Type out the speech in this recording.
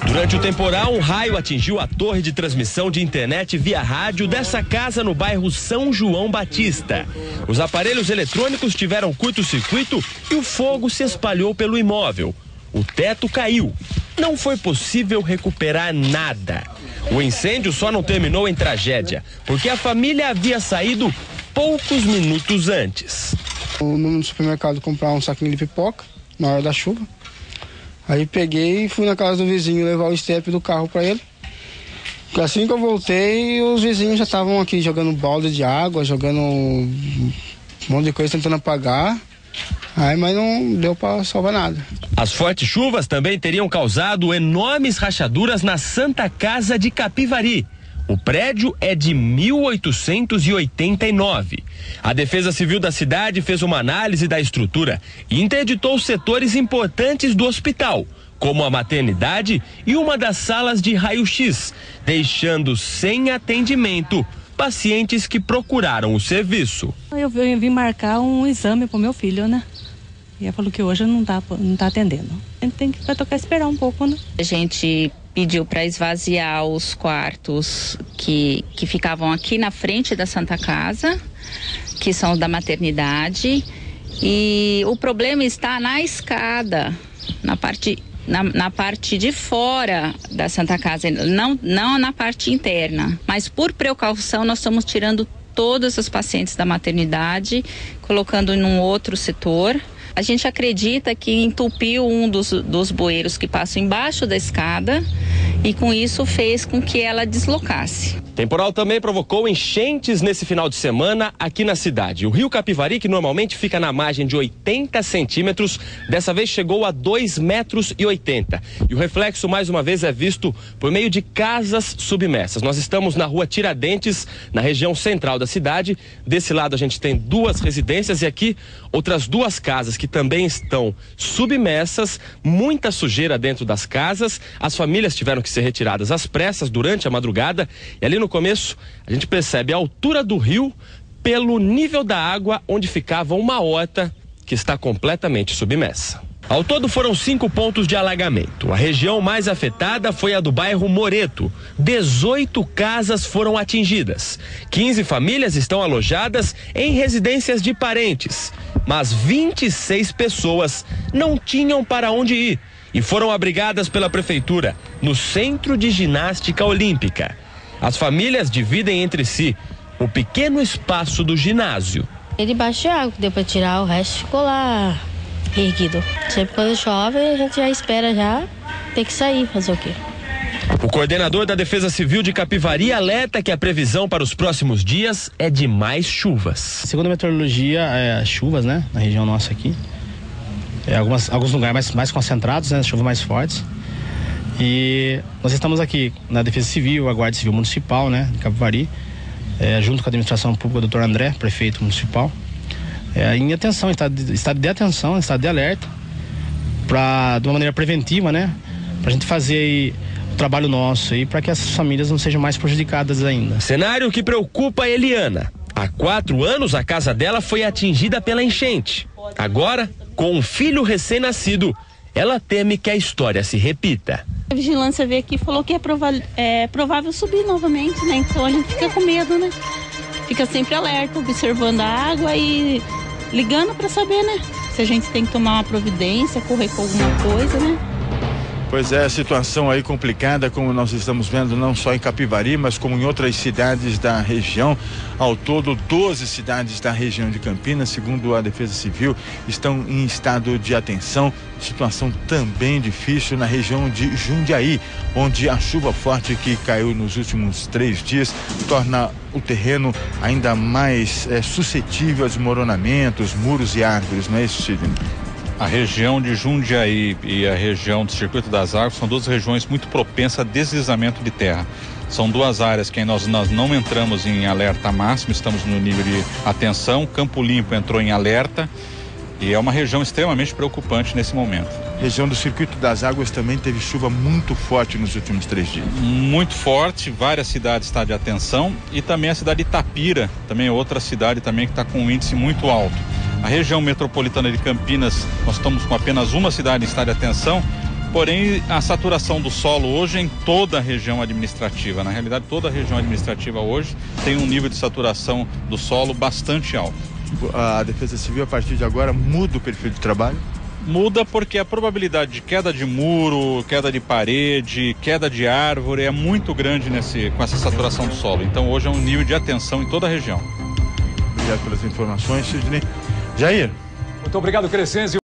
Durante o temporal, um raio atingiu a torre de transmissão de internet via rádio dessa casa no bairro São João Batista. Os aparelhos eletrônicos tiveram curto-circuito e o fogo se espalhou pelo imóvel. O teto caiu. Não foi possível recuperar nada. O incêndio só não terminou em tragédia, porque a família havia saído poucos minutos antes. No supermercado comprar um saquinho de pipoca na hora da chuva. Aí peguei e fui na casa do vizinho levar o estepe do carro para ele. Assim que eu voltei, os vizinhos já estavam aqui jogando balde de água, jogando um monte de coisa, tentando apagar. Mas não deu para salvar nada. As fortes chuvas também teriam causado enormes rachaduras na Santa Casa de Capivari. O prédio é de 1889. A Defesa Civil da cidade fez uma análise da estrutura e interditou setores importantes do hospital, como a maternidade e uma das salas de raio-x, deixando sem atendimento pacientes que procuraram o serviço. Eu vim marcar um exame pro meu filho, né? E ela falou que hoje não tá atendendo. A gente vai tocar esperar um pouco, né? A gente pediu para esvaziar os quartos que ficavam aqui na frente da Santa Casa, que são da maternidade. E o problema está na escada, na parte de fora da Santa Casa, não na parte interna. Mas por precaução nós estamos tirando todos os pacientes da maternidade, colocando em um outro setor. A gente acredita que entupiu um dos bueiros que passam embaixo da escada e com isso fez com que ela deslocasse. Temporal também provocou enchentes nesse final de semana aqui na cidade. O rio Capivari, que normalmente fica na margem de 80 centímetros, dessa vez chegou a 2,80 metros. E o reflexo, mais uma vez, é visto por meio de casas submersas. Nós estamos na rua Tiradentes, na região central da cidade. Desse lado a gente tem duas residências e aqui outras duas casas que também estão submersas, muita sujeira dentro das casas. As famílias tiveram que ser retiradas às pressas durante a madrugada e ali no começo a gente percebe a altura do rio pelo nível da água onde ficava uma horta que está completamente submersa. Ao todo foram 5 pontos de alagamento. A região mais afetada foi a do bairro Moreto. 18 casas foram atingidas. 15 famílias estão alojadas em residências de parentes, mas 26 pessoas não tinham para onde ir e foram abrigadas pela prefeitura no Centro de Ginástica Olímpica. As famílias dividem entre si o pequeno espaço do ginásio. Ele baixou água, deu para tirar, o resto ficou lá erguido. Sempre quando chove, a gente já espera ter que sair, fazer o quê? O coordenador da Defesa Civil de Capivari alerta que a previsão para os próximos dias é de mais chuvas. Segundo a meteorologia, chuvas, né, na região nossa aqui. Alguns lugares mais concentrados, né, chuvas mais fortes. E nós estamos aqui na Defesa Civil, a Guarda Civil Municipal, né, de Capivari, junto com a administração pública, o doutor André, prefeito municipal, em atenção, estado de atenção, estado de alerta, de uma maneira preventiva, né, para a gente fazer aí o trabalho nosso aí, para que essas famílias não sejam mais prejudicadas ainda. Cenário que preocupa a Eliana. Há 4 anos a casa dela foi atingida pela enchente. Agora, com um filho recém-nascido, ela teme que a história se repita. A vigilância veio aqui e falou que é provável subir novamente, né? Então a gente fica com medo, né? Fica sempre alerta, observando a água e ligando para saber, né? Se a gente tem que tomar uma providência, correr com alguma coisa, né? Pois é, a situação aí complicada, como nós estamos vendo, não só em Capivari, mas como em outras cidades da região. Ao todo, 12 cidades da região de Campinas, segundo a Defesa Civil, estão em estado de atenção. Situação também difícil na região de Jundiaí, onde a chuva forte que caiu nos últimos 3 dias torna o terreno ainda mais suscetível a desmoronamentos, muros e árvores, não é isso, Sidney? A região de Jundiaí e a região do Circuito das Águas são 2 regiões muito propensas a deslizamento de terra. São 2 áreas que nós não entramos em alerta máximo, estamos no nível de atenção. Campo Limpo entrou em alerta e é uma região extremamente preocupante nesse momento. Região do Circuito das Águas também teve chuva muito forte nos últimos 3 dias. Muito forte, várias cidades estão de atenção e também a cidade de Itapira, também é outra cidade também que está com um índice muito alto. A região metropolitana de Campinas, nós estamos com apenas uma cidade em estado de atenção, Porém, a saturação do solo hoje é em toda a região administrativa. Na realidade, toda a região administrativa hoje tem um nível de saturação do solo bastante alto. A Defesa Civil, a partir de agora, muda o perfil de trabalho? Muda porque a probabilidade de queda de muro, queda de parede, queda de árvore é muito grande com essa saturação do solo. Então, hoje é um nível de atenção em toda a região. Obrigado pelas informações, Sidney. Jair. Muito obrigado, Crescenzi.